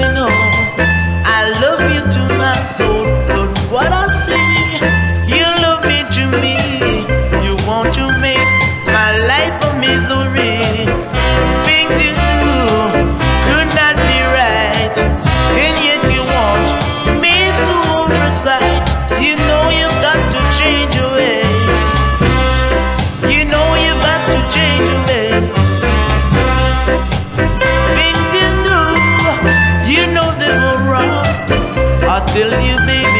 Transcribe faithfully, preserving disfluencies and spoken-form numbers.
know I love you to my soul. But what I say, you love me to me. You want to make my life a misery. Things you do could not be right, and yet you want me to oversight. You know you've got to change your ways. You know you've got to change your ways. Things you do, you know they go wrong. I tell you, baby,